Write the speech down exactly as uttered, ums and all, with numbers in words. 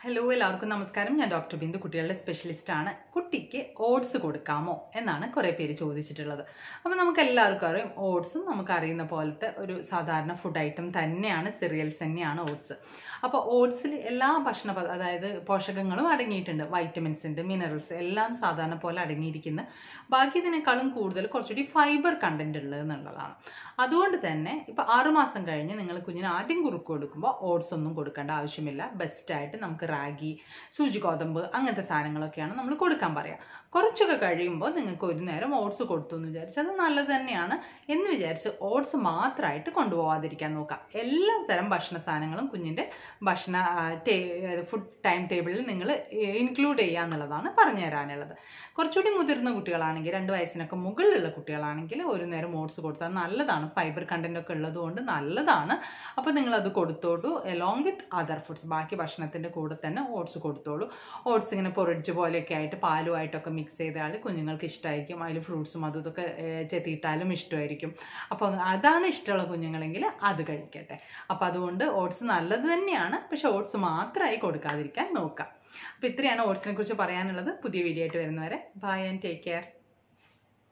Hello എല്ലാവർക്കും നമസ്കാരം. ഞാൻ ഡോക്ടർ ബിന്ദു, കുട്ടികളുടെ സ്പെഷ്യലിസ്റ്റാണ്. കുട്ടിക്ക് ഓട്സ് കൊടുക്കാമോ എന്നാണ് കുറേ പേര് ചോദിച്ചിട്ടുള്ളത്. അപ്പോൾ നമുക്ക് എല്ലാവർക്കും അറിയാം, ഓട്സും നമുക്കറിയുന്ന പോലത്തെ ഒരു സാധാരണ ഫുഡ് ഐറ്റം തന്നെയാണ്, സിറിയൽസ് തന്നെയാണ് ഓട്സ്. അപ്പോൾ ഓട്സിൽ എല്ലാ ഭക്ഷണ അതായത് പോഷകങ്ങളും അടങ്ങിയിട്ടുണ്ട്, വൈറ്റമിൻസ് ഉണ്ട്, മിനറൽസ് എല്ലാം സാധാരണ പോലെ അടങ്ങിയിരിക്കുന്ന, ബാക്കി ഇതിനേക്കാളും കൂടുതൽ കുറച്ചുകൂടി ഫൈബർ കണ്ടന്റ് ഉള്ളത് എന്നുള്ളതാണ്. അതുകൊണ്ട് തന്നെ ഇപ്പോൾ ആറുമാസം കഴിഞ്ഞ് നിങ്ങൾ കുഞ്ഞിന് ആദ്യം കുറുക്ക് കൊടുക്കുമ്പോൾ ഓട്സ് ഒന്നും കൊടുക്കേണ്ട ആവശ്യമില്ല. ബെസ്റ്റായിട്ട് നമുക്ക് റാഗി, സൂചി ഗോതമ്പ് അങ്ങനത്തെ സാധനങ്ങളൊക്കെയാണ് നമ്മൾ കൊടുക്കാൻ പറയുക. കുറച്ചൊക്കെ കഴിയുമ്പോൾ നിങ്ങൾക്ക് ഒരു നേരം ഓട്സ് കൊടുത്തു എന്ന് വിചാരിച്ച് അത് നല്ലത് തന്നെയാണ് എന്ന് വിചാരിച്ച് ഓട്സ് മാത്രമായിട്ട് കൊണ്ടുപോകാതിരിക്കാൻ നോക്കാം. എല്ലാ തരം ഭക്ഷണ സാധനങ്ങളും കുഞ്ഞിൻ്റെ ഭക്ഷണ ടേ ഫുഡ് ടൈം ടേബിളിൽ നിങ്ങൾ ഇൻക്ലൂഡ് ചെയ്യുക എന്നുള്ളതാണ് പറഞ്ഞു തരാനുള്ളത്. കുറച്ചുകൂടി മുതിർന്ന കുട്ടികളാണെങ്കിൽ, രണ്ട് വയസ്സിനൊക്കെ മുകളിലുള്ള കുട്ടികളാണെങ്കിൽ ഒരു നേരം ഓട്സ് കൊടുത്താൽ നല്ലതാണ്. ഫൈബർ കണ്ടന്റ് ഒക്കെ ഉള്ളതുകൊണ്ട് നല്ലതാണ്. അപ്പോൾ നിങ്ങളത് കൊടുത്തോളൂ എലോങ് വിത്ത് അതർ ഫുഡ്സ്. ബാക്കി ഭക്ഷണത്തിൻ്റെ കൂടെ തന്നെ ഓട്സ് കൊടുത്തോളൂ. ഓട്സ് ഇങ്ങനെ പൊറിഡ്ജ് പോലെയൊക്കെ ആയിട്ട് പാലുമായിട്ടൊക്കെ മിക്സ് ചെയ്താൽ കുഞ്ഞുങ്ങൾക്ക് ഇഷ്ടമായിരിക്കും. അതിൽ ഫ്രൂട്ട്സും അതും ഇതൊക്കെ ചെത്തിയിട്ടാലും ഇഷ്ടമായിരിക്കും. അപ്പോൾ അതാണ് ഇഷ്ടമുള്ള കുഞ്ഞുങ്ങളെങ്കിൽ അത് കഴിക്കട്ടെ. അപ്പോൾ അതുകൊണ്ട് ഓട്സ് നല്ലത് തന്നെയാണ്, പക്ഷെ ഓട്സ് മാത്രമായി കൊടുക്കാതിരിക്കാൻ നോക്കാം. അപ്പോൾ ഇത്രയാണ് ഓട്സിനെ കുറിച്ച് പറയാനുള്ളത്. പുതിയ വീഡിയോ ആയിട്ട് വരുന്നവരെ ബൈ ആൻഡ് ടേക്ക് കെയർ.